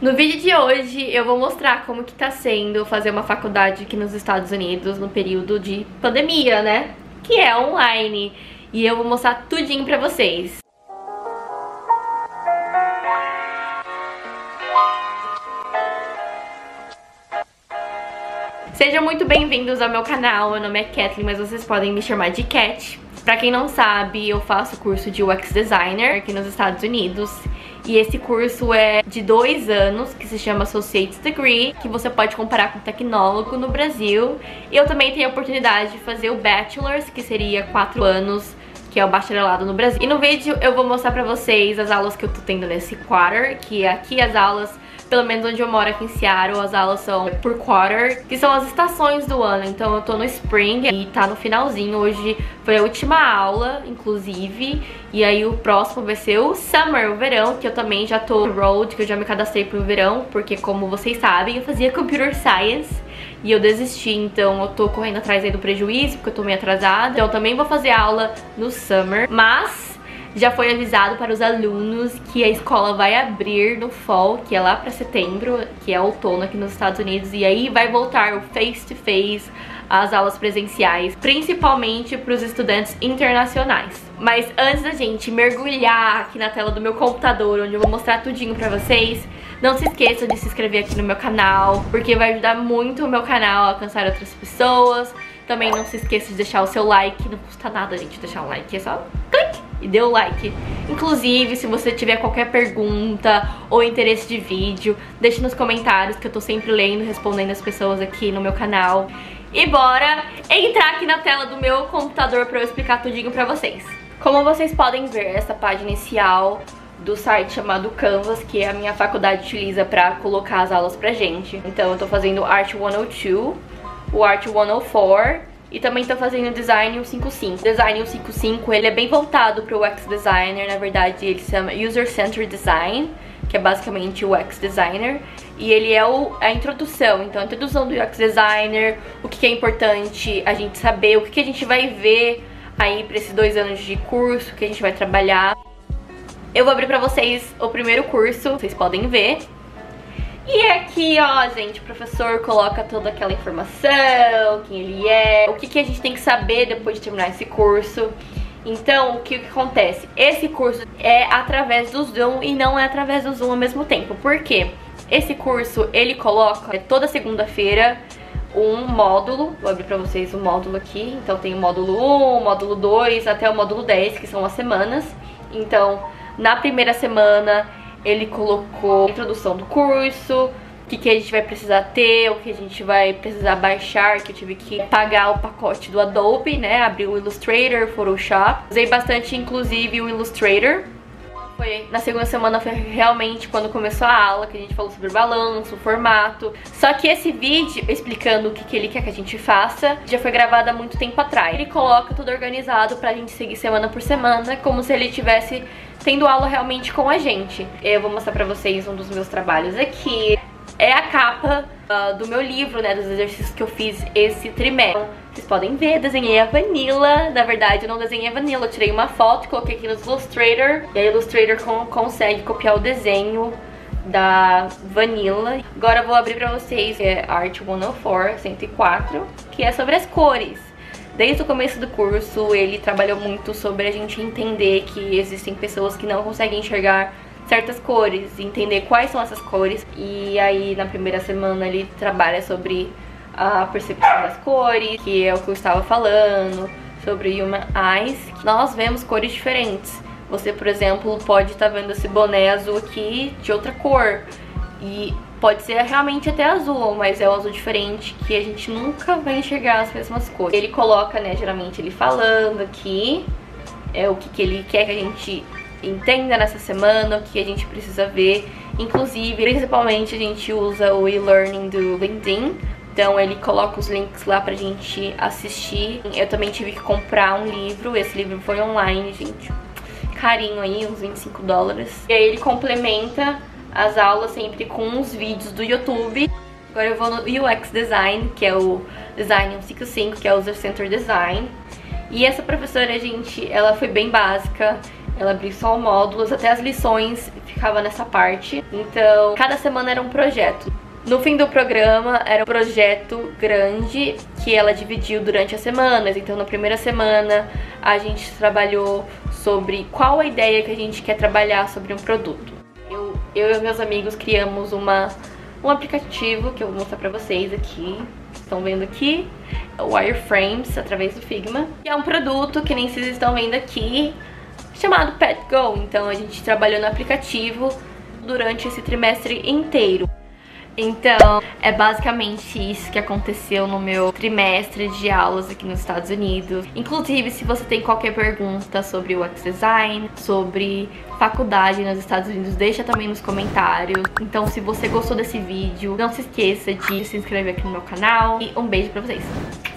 No vídeo de hoje eu vou mostrar como que tá sendo fazer uma faculdade aqui nos Estados Unidos no período de pandemia, né? Que é online. E eu vou mostrar tudinho pra vocês. Sejam muito bem-vindos ao meu canal, meu nome é Kathleen, mas vocês podem me chamar de Cat. Pra quem não sabe, eu faço curso de UX Designer aqui nos Estados Unidos. E esse curso é de 2 anos, que se chama Associate's Degree, que você pode comparar com tecnólogo no Brasil. E eu também tenho a oportunidade de fazer o Bachelor's, que seria 4 anos, que é o bacharelado no Brasil. E no vídeo eu vou mostrar pra vocês as aulas que eu tô tendo nesse quarter, que aqui as aulas, pelo menos onde eu moro aqui em Seattle, as aulas são por quarter, que são as estações do ano. Então eu tô no Spring e tá no finalzinho. Hoje foi a última aula, inclusive. E aí o próximo vai ser o Summer, o verão, que eu também já tô no Road, que eu já me cadastrei pro verão, porque como vocês sabem, eu fazia Computer Science e eu desisti, então eu tô correndo atrás aí do prejuízo, porque eu tô meio atrasada. Então eu também vou fazer aula no Summer, mas já foi avisado para os alunos que a escola vai abrir no fall, que é lá para setembro, que é outono aqui nos Estados Unidos, e aí vai voltar o face-to-face, as aulas presenciais, principalmente para os estudantes internacionais. Mas antes da gente mergulhar aqui na tela do meu computador, onde eu vou mostrar tudinho pra vocês, não se esqueça de se inscrever aqui no meu canal, porque vai ajudar muito o meu canal a alcançar outras pessoas. Também não se esqueça de deixar o seu like, não custa nada, gente, deixar um like, é só clique e dê o like. Inclusive, se você tiver qualquer pergunta ou interesse de vídeo, deixe nos comentários, que eu tô sempre lendo e respondendo as pessoas aqui no meu canal. E bora entrar aqui na tela do meu computador pra eu explicar tudinho pra vocês. Como vocês podem ver, essa página inicial do site chamado Canvas, que a minha faculdade utiliza pra colocar as aulas pra gente. Então eu tô fazendo o Art 102, o Art 104 e também tô fazendo Design 155. Design 155, ele é bem voltado pro UX Designer, na verdade ele se chama User Centered Design, que é basicamente o UX Designer. E ele é a introdução, então a introdução do UX Designer, o que é importante a gente saber, o que a gente vai ver aí pra esses 2 anos de curso, que a gente vai trabalhar. Eu vou abrir pra vocês o primeiro curso, vocês podem ver. E aqui, ó, gente, o professor coloca toda aquela informação, quem ele é, o que a gente tem que saber depois de terminar esse curso. Então, o que acontece? Esse curso é através do Zoom e não é através do Zoom ao mesmo tempo. Por quê? Esse curso, ele coloca toda segunda-feira um módulo. Vou abrir pra vocês o módulo aqui. Então tem o módulo 1, o módulo 2, até o módulo 10, que são as semanas. Então, na primeira semana, ele colocou a introdução do curso, o que a gente vai precisar ter, o que a gente vai precisar baixar, que eu tive que pagar o pacote do Adobe, né? Abri o Illustrator, Photoshop. Usei bastante, inclusive, o Illustrator. Na segunda semana foi realmente quando começou a aula, que a gente falou sobre o balanço, o formato. Só que esse vídeo explicando o que ele quer que a gente faça já foi gravado há muito tempo atrás. Ele coloca tudo organizado pra gente seguir semana por semana, como se ele estivesse tendo aula realmente com a gente. Eu vou mostrar pra vocês um dos meus trabalhos aqui. É a capa do meu livro, né, dos exercícios que eu fiz esse trimestre. Vocês podem ver, desenhei a Vanilla. Na verdade, eu não desenhei a Vanilla, eu tirei uma foto, coloquei aqui no Illustrator. E aí o Illustrator consegue copiar o desenho da Vanilla. Agora eu vou abrir pra vocês Art 104, 104, que é sobre as cores. Desde o começo do curso, ele trabalhou muito sobre a gente entender que existem pessoas que não conseguem enxergar certas cores, entender quais são essas cores. E aí na primeira semana ele trabalha sobre a percepção das cores, que é o que eu estava falando, sobre human eyes. Nós vemos cores diferentes. Você, por exemplo, pode estar vendo esse boné azul aqui de outra cor, e pode ser realmente até azul, mas é um azul diferente que a gente nunca vai enxergar as mesmas cores. Ele coloca, né, geralmente ele falando aqui o que ele quer que a gente entenda nessa semana, o que a gente precisa ver. Inclusive, principalmente a gente usa o e-learning do LinkedIn, então ele coloca os links lá pra gente assistir. Eu também tive que comprar um livro, esse livro foi online, gente, carinho aí, uns $25. E aí ele complementa as aulas sempre com uns vídeos do YouTube. Agora eu vou no UX Design, que é o Design 155, que é o User Centered Design. E essa professora, gente, ela foi bem básica. Ela abriu só módulos, até as lições ficava nessa parte. Então, cada semana era um projeto. No fim do programa, era um projeto grande que ela dividiu durante as semanas. Então, na primeira semana, a gente trabalhou sobre qual a ideia que a gente quer trabalhar sobre um produto. Eu e meus amigos criamos um aplicativo que eu vou mostrar pra vocês aqui. Estão vendo aqui? O Wireframes, através do Figma. Que é um produto, que nem vocês estão vendo aqui, chamado Pet Go. Então, a gente trabalhou no aplicativo durante esse trimestre inteiro. Então, é basicamente isso que aconteceu no meu trimestre de aulas aqui nos Estados Unidos. Inclusive, se você tem qualquer pergunta sobre o UX Design, sobre faculdade nos Estados Unidos, deixa também nos comentários. Então, se você gostou desse vídeo, não se esqueça de se inscrever aqui no meu canal. E um beijo pra vocês!